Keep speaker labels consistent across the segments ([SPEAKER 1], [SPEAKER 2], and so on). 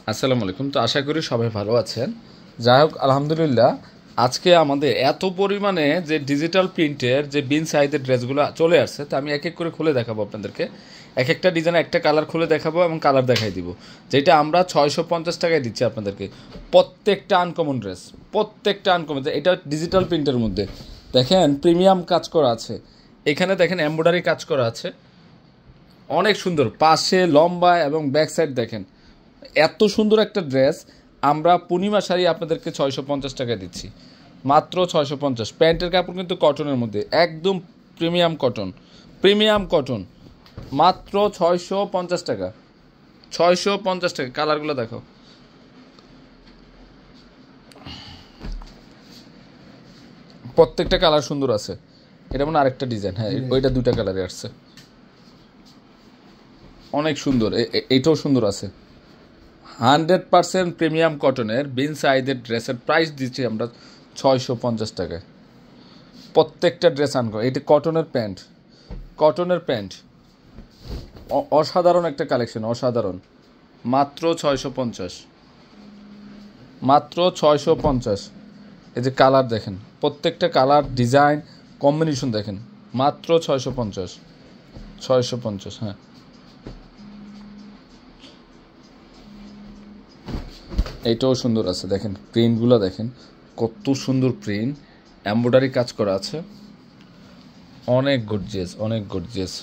[SPEAKER 1] আসসালামু আলাইকুম। তো আশা করি সবাই ভালো আছেন। যাই হোক, আলহামদুলিল্লাহ, আজকে আমাদের এত পরিমাণে যে ডিজিটাল প্রিন্টের যে বিন সাইজের ড্রেসগুলো চলে আসছে, তা আমি এক এক করে খুলে দেখাবো আপনাদেরকে। এক একটা ডিজাইন একটা কালার খুলে দেখাবো এবং কালার দেখাই দিব, যেটা আমরা 650 টাকায় দিচ্ছি আপনাদেরকে। প্রত্যেকটা আনকমন ড্রেস, প্রত্যেকটা আনকমন। এটা ডিজিটাল প্রিন্টের মধ্যে দেখেন প্রিমিয়াম কাজ করা আছে, এখানে দেখেন এমব্রয়ডারি কাজ করা আছে, অনেক সুন্দর। পাশে লম্বা এবং ব্যাক সাইড দেখেন, এত সুন্দর একটা ড্রেস আমরা পূর্ণিমা শাড়ি আপনাদেরকে 650 টাকায় দিচ্ছি, মাত্র 650। প্যান্টের কাপড় কিন্তু কটনের মধ্যে, একদম প্রিমিয়াম কটন, প্রিমিয়াম কটন, মাত্র 650 টাকা, 650 টাকা। কালারগুলো দেখো, প্রত্যেকটা কালার সুন্দর আছে। এটা মানে আরেকটা ডিজাইন, হ্যাঁ ওইটা দুইটা কালারে আসছে, অনেক সুন্দর। এইটাও সুন্দর আছে। 100% প্রিমিয়াম কটনের বিন সাইজের ড্রেসের প্রাইস দিচ্ছি আমরা 650 টাকায়। প্রত্যেকটা ড্রেস আনকো। এটা কটনের প্যান্ট, কটনের প্যান্ট, অসাধারণ একটা কালেকশন, অসাধারণ। মাত্র 650, মাত্র 650। এই যে কালার দেখেন, প্রত্যেকটা কালার ডিজাইন কম্বিনেশন দেখেন, মাত্র 650, 650। হ্যাঁ, এইটাও সুন্দর আছে, দেখেন প্রিন্টগুলো দেখেন, কত সুন্দর প্রিন্ট, এমব্রয়ডারি কাজ করা আছে, অনেক গর্জিয়াস, অনেক গর্জিয়াস।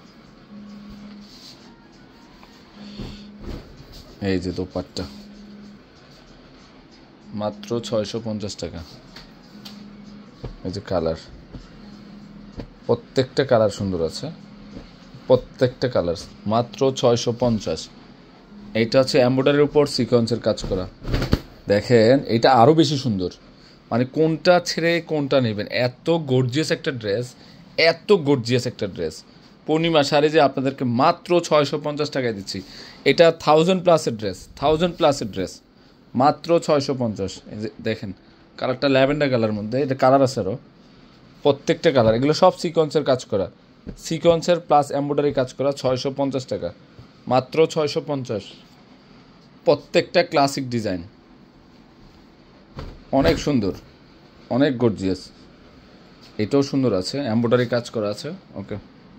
[SPEAKER 1] এই যে দোপাট্টা, মাত্র 650 টাকা। এই যে কালার, প্রত্যেকটা কালার সুন্দর আছে, প্রত্যেকটা কালার মাত্র 650। এইটা হচ্ছে এমব্রয়ডারির উপর সিকোয়েন্সের কাজ করা, দেখেন এটা আরও বেশি সুন্দর। মানে কোনটা ছেড়ে কোনটা নেবেন, এত গর্জিয়াস একটা ড্রেস, এত গর্জিয়াস একটা ড্রেস। পূর্ণিমা শাড়ি যে আপনাদেরকে মাত্র 650 টাকায় দিচ্ছি। এটা 1000+ ড্রেস, 1000+ ড্রেস, মাত্র 650। এই যে দেখেন কালারটা ল্যাভেন্ডার কালার মধ্যে, এটা কালার আছে আরও, প্রত্যেকটা কালার। এগুলো সব সিকোয়েন্সের কাজ করা, সিকোয়েন্সের প্লাস এমব্রয়ডারি কাজ করা, 650 টাকা, মাত্র 650। প্রত্যেকটা ক্লাসিক ডিজাইন, অনেক সুন্দর, অনেক গর্জিয়াস। এটাও সুন্দর আছে, এমব্রয়ডারি কাজ করা আছে। ওকে,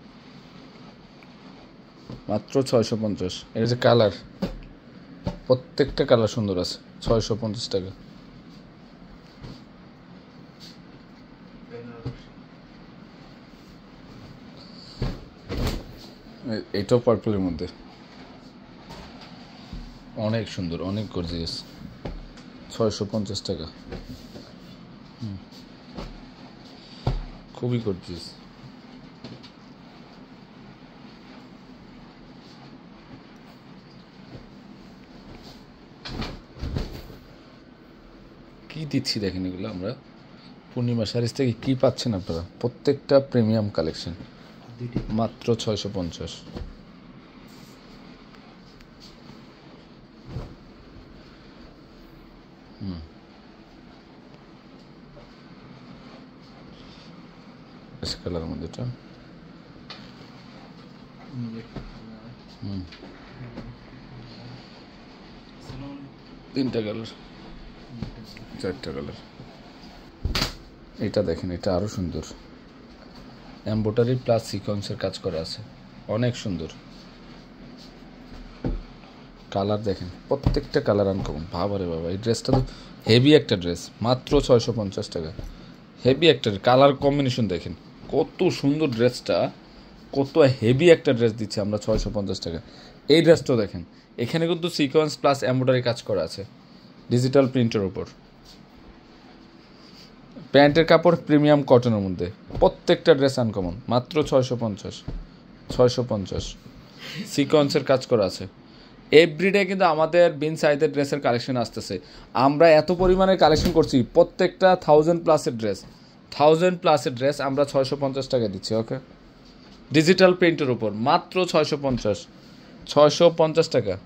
[SPEAKER 1] মাত্র 650। এর যে কালার, প্রত্যেকটা কালার সুন্দর আছে, 650 টাকা। এটাও পার্পলের মধ্যে, অনেক সুন্দর, অনেক গর্জিয়াস, 650 টাকা। খুবই গর্জিয়াস। কি দিচ্ছি দেখেন, এগুলো আমরা পূর্ণিমা শাড়িজ থেকে কি পাচ্ছেন আপনারা, প্রত্যেকটা প্রিমিয়াম কালেকশন, মাত্র 650। কালার মধ্যে এটা তিনটা কালার, চারটা কালার। এটা দেখেন, এটা আরো সুন্দর, এমব্রয়ডারি প্লাস সিকোয়েন্সের কাজ করা আছে, অনেক সুন্দর। কালার দেখেন, প্রত্যেকটা কালার আনকমন। বাবারে বাবা, এই ড্রেসটা তো হেভি একটা ড্রেস, মাত্র 650 টাকা। হেভি একটা কালার কম্বিনেশন দেখেন, কত সুন্দর ড্রেসটা, কত হেভি একটা ড্রেস দিচ্ছে আমরা 650 টাকা। এই ড্রেসটাও দেখেন, এখানে কিন্তু সিকোয়েন্স প্লাস এমব্রয়ডারি কাজ করা আছে ডিজিটাল প্রিন্টের উপর। প্যান্টের কাপড় প্রিমিয়াম কটনের মধ্যে, প্রত্যেকটা ড্রেস আনকমন, মাত্র 650, 650। সিকোয়েন্সের কাজ করা আছে। এভরিডে কিন্তু আমাদের বিন সাইজের ড্রেসের কালেকশন আসতেছে, আমরা এত পরিমাণে কালেকশন করছি। প্রত্যেকটা 1000+ ড্রেস, 1000+ ড্রেস আমরা 650 টাকা দিচ্ছি। ওকে, ডিজিটাল প্রিন্টের উপর মাত্র 650, 650 টাকা।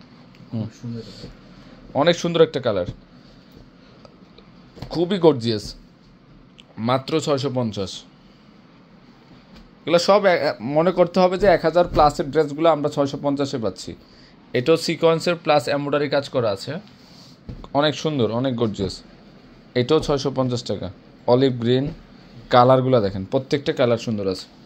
[SPEAKER 1] অনেক সুন্দর একটা কালার, খুবই গর্জিয়াস, মাত্র 650। এগুলো সব মনে করতে হবে যে 1000+ ড্রেসগুলো আমরা 650-এ পাচ্ছি। এটাও সিকোয়েন্সের প্লাস এমব্রয়ডারি কাজ করা আছে, অনেক সুন্দর, অনেক গর্জিয়াস। এটাও 650 টাকা। অলিভ গ্রিন, কালারগুলো দেখেন, প্রত্যেকটা কালার সুন্দর আছে।